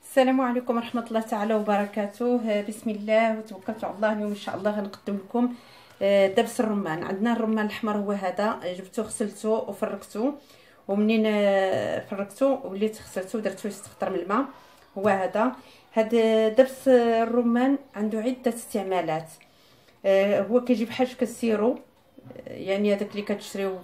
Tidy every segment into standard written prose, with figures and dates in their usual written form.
السلام عليكم ورحمة الله تعالى وبركاته. بسم الله وتوكلت على الله. اليوم ان شاء الله غنقدم لكم دبس الرمان. عندنا الرمان الاحمر هو هذا، جبته غسلته وفركته، ومنين فركته وليت غسلته ودرته يستخطر من الماء. هو هذا دبس الرمان عنده عدة استعمالات. هو كيجي بحال كالسيرو، يعني هذاك اللي كتشريو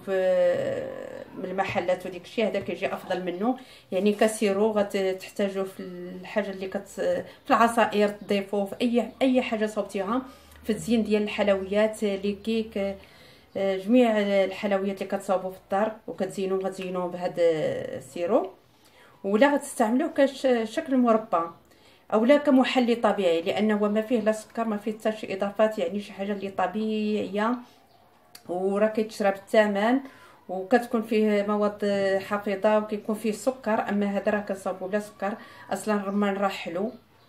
من المحلات وديك الشيء هذا كيجي افضل منه. يعني كسيرو غتحتاجو في الحاجه اللي في العصائر تضيفوه في اي حاجه صوبتيها، في الزين ديال الحلويات، لي كيك، جميع الحلويات اللي كتصاوبوا في الدار غتزينوه بهذا السيرو. ولا غتستعملوه كشكل مربى او لا كمحلي طبيعي، لانه ما فيه لا سكر ما فيه حتى شي اضافات، يعني شي حاجه اللي طبيعيه وراه كيتشرى بالثمن، وكتكون فيه مواد حافظه وكيكون فيه سكر. اما هذا راه كنصاوبو بلا سكر. اصلا الرمان راه حلو،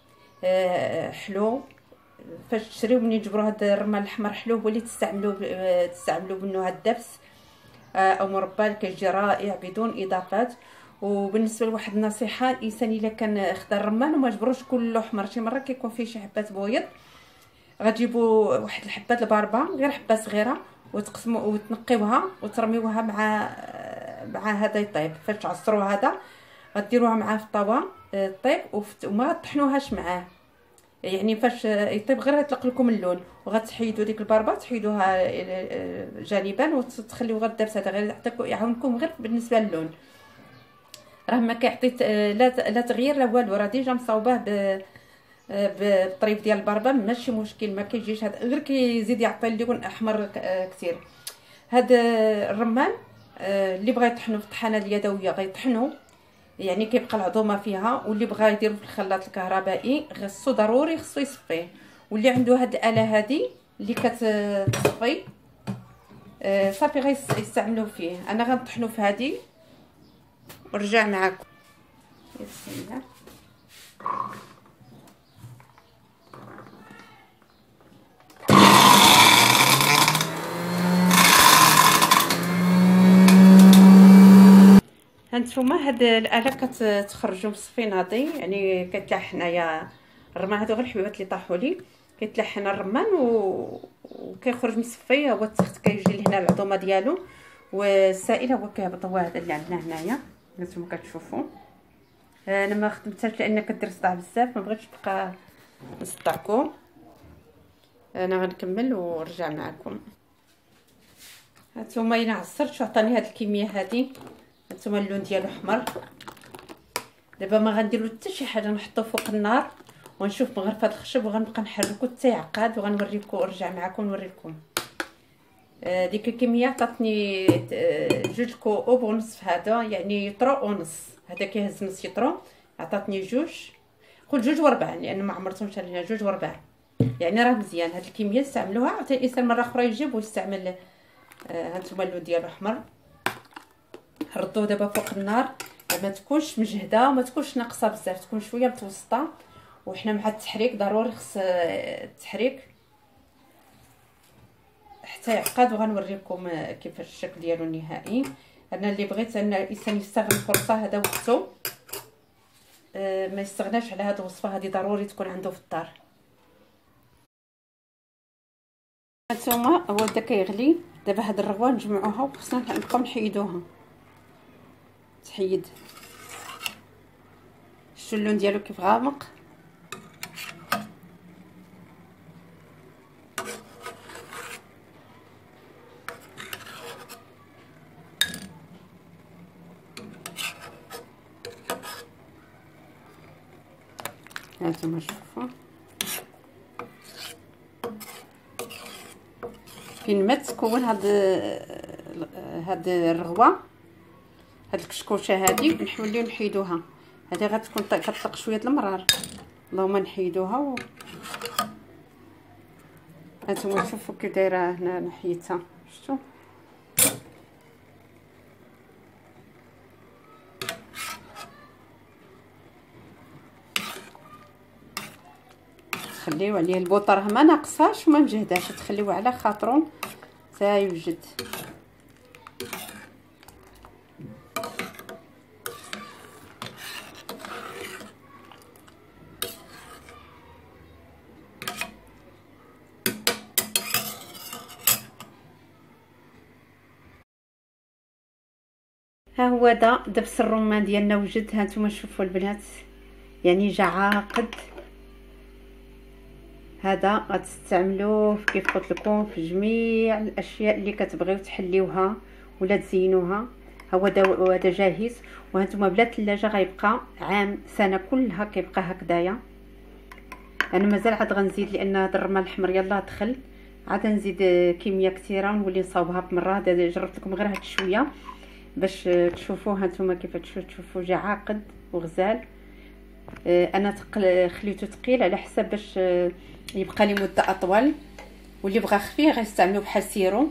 حلو فاش تشريو منين تجبروا هذا الرمان الاحمر حلو هو اللي تستعملوا منه هذا الدبس او مربى كيجي رائع بدون اضافات. وبالنسبه لواحد النصيحه، الانسان الا كان خدا الرمان وما جبروش كله احمر، شي مره كيكون فيه شي حبات بويض، غتجيبوا واحد الحبات الباربه، غير حبه صغيره، وتقسموا وتنقيوها وترميوها مع هذا يطيب. فاش تعصروا هذا غديروها معاه في الطاوه طيب، وما طحنوهاش معاه، يعني فاش يطيب غير يطلق لكم اللون، وغتحيدوا ديك الباربه تحيدوها جانبا وتخليو غير الدبس هذا غير يعاونكم غير بالنسبه للون. راه ما كيعطي لا تغيير لا والو، راه ديجا مصاوباه بالطريف ديال البربه، ماشي مشكل، ما كيجيش هذا غير كيزيد يعطي اللون احمر كثير. هذا الرمان اللي بغى يطحنوا في الطحانه اليدويه غيطحنوا، يعني كيبقى العظومه فيها، واللي بغى يديرو في الخلاط الكهربائي ضروري خصو يصفيه. واللي عنده هاد الاله هذه اللي كتصفي صافي غيستعملوه فيه. انا غنطحنو في هذه ونرجع معكم. بسم الله. هانتوما هاد الاله كتخرجوا في ناضي، يعني كيتلاح هنايا الرمان. هادو غير الحبيبات اللي طاحوا لي، كيتلاح هنا الرمان وكيخرج مصفي. هو التخت كيجي لهنا العظومه ديالو، والسائل هو كيهبط. هو هذا اللي عندنا هنايا نتوما كتشوفوا. انا ما خدمتهاش لان كدير صداع بزاف، ما بغيتش نبقى نصدعكم. انا غنكمل ونرجع معكم. هانتوما الا عصرت عطاني هاد الكميه هادي، هانتوما اللون ديالو احمر. دابا ما غنديرو حتى شي حاجه، نحطو فوق النار ونشوف مغرفه هاد الخشب، وغنبقى نحركو حتى يعقد، وغنوريكم ونرجع معكم نوريكم. ديك الكميه عطاتني 2 كوب ونصف. هذا يعني طرو ونص، هذا كيهز نص يطرو، عطاتني 2، قول 2 وربع، لان ما عمرتهمش عليها 2 وربع، يعني راه مزيان. هاد الكميه نستعملوها حتى الانسان مره اخرى يجيب ويستعمل. هانتوما اللون ديالو احمر. ردوه دابا فوق النار، ما تكونش مجهده وما تكونش ناقصه بزاف، تكون شويه متوسطه. وحنا مع التحريك ضروري خص التحريك حتى يعقد، وغنوريكم كيفاش الشكل ديالو النهائي. انا اللي بغيت ان الانسان يستغل الفرصه، هذا وقته، ما يستغناش على هذه الوصفه، هذه ضروري تكون عنده في الدار. هانتوما هو بدا كيغلي. دابا هاد الرغوه نجمعوها وخصنا نبقاو نحيدوها، تحيد. شتو اللون ديالو كيف غامق. هانتوما شوفوا فين ما تكون هاد الرغوه، هاد الكشكوشه هادي نحوليو نحيدوها. هادي غتكون كتطلق شويه المرار، اللهم نحيدوها هانتوما شوفوا كي دايره. هنا نحيدتها، شفتوا. تخليو عليه البوطه، راه ما ناقصاش وما مجهداش، تخليوه على خاطرو حتى يوجد. ها هو دبس الرمان ديالنا وجد. ها نتوما شوفوا البنات، يعني جا عاقد. هذا غتستعملوه كيف قلت لكم في جميع الاشياء اللي كتبغيو تحليوها ولا تزينوها. هذا جاهز. وهانتوما بلا ثلاجه غيبقى عام سنه كلها كيبقى هكذايا. انا مازال عاد غنزيد لان هذا الرمان الاحمر يلاه دخل، عاد نزيد كميه كثيره ونولي نصاوبها بمره. هذا جربت لكم غير هاد شويه باش تشوفوا. هانتوما كيف تشوفوا جا عاقد وغزال. انا خليته ثقيل على حسب باش يبقى لي مده اطول، واللي بغى خفيف غيستعملوه بحال سيرو.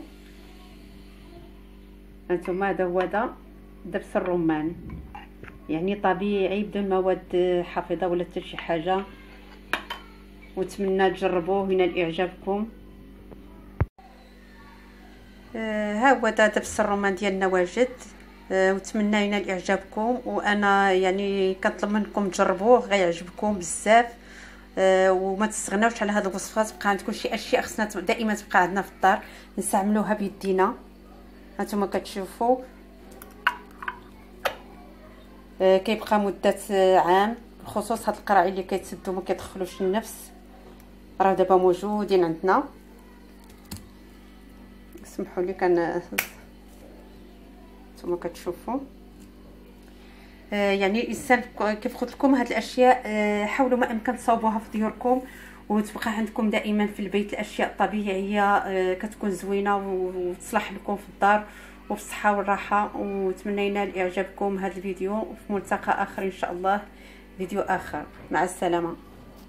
هانتوما هذا هو دبس الرمان، يعني طبيعي بدون مواد حافظه ولا حتى شي حاجه. ونتمنى تجربوه وينال اعجابكم. ها هو دبس الرمان ديالنا واجد. ونتمنى ينال اعجابكم، وانا يعني كنطلب منكم تجربوه غيعجبكم بزاف. وما تستغناوش على هذه الوصفات. بقى عندكم شي اشياء خصنا دائما تبقى عندنا في الدار نستعملوها بيدينا. هانتوما كتشوفوا كيبقى مده عام، بخصوص هاد القراعي اللي كيتسدوا ما كيدخلوش النفس، راه دابا موجودين عندنا. سمحوا لي نتوما كتشوفوا. يعني الانسان كيف قلت لكم هاد الاشياء حاولوا ما امكن تصاوبوها في ديوركم وتبقى عندكم دائما في البيت. الاشياء الطبيعيه كتكون زوينه وتصلح لكم في الدار وبالصحه والراحه. ونتمنى ينال اعجابكم هذا الفيديو، وفي ملتقى اخر ان شاء الله، فيديو اخر. مع السلامه.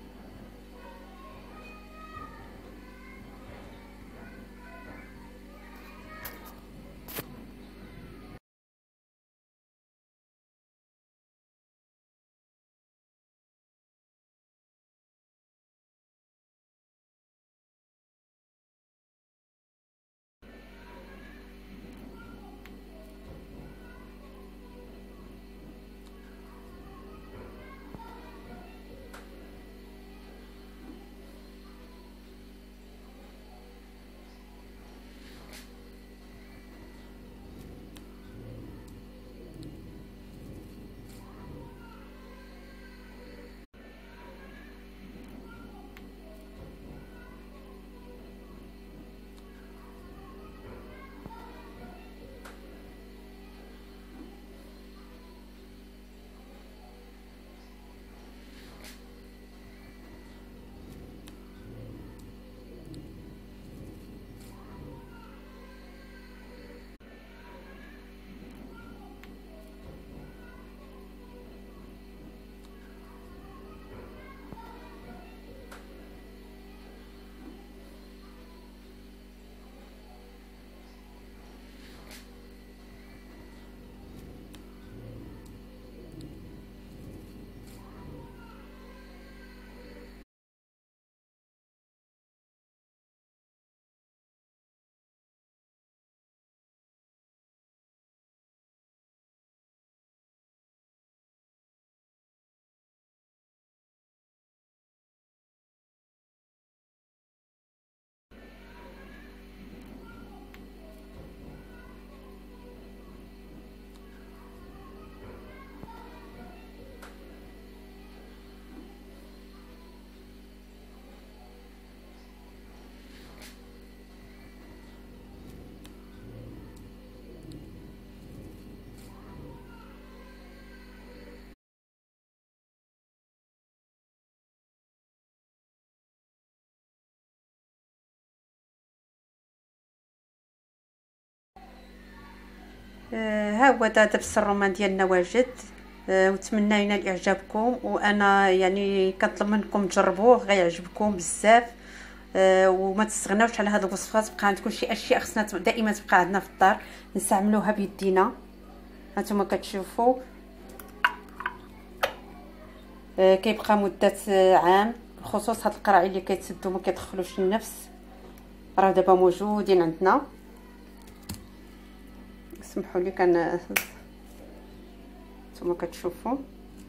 ها هو دبس الرمان ديالنا واجد. ونتمنى ينال اعجابكم، وانا يعني كنطلب منكم تجربوه غيعجبكم بزاف. وما تستغناوش على هذه الوصفات. بقى عندكم شي اشياء خصنا دائما تبقى عندنا في الدار نستعملوها بيدينا. هانتوما كتشوفوا كيبقى مده عام، بخصوص هاد القراعي اللي كيتسدوا ما كيدخلوش النفس، راه دابا موجودين عندنا. سمحوا لي نتوما كتشوفوا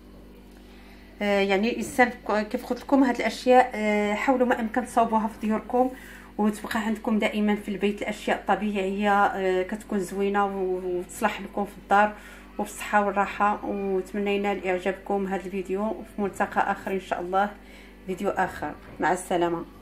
يعني الانسان كيف قلت لكم هاد الاشياء حاولوا ما امكن تصاوبوها في ديوركم وتبقى عندكم دائما في البيت. الاشياء الطبيعيه كتكون زوينه وتصلح لكم في الدار وبالصحه والراحه، وتمنينا اعجابكم هذا الفيديو. في ملتقى اخر ان شاء الله، فيديو اخر. مع السلامه.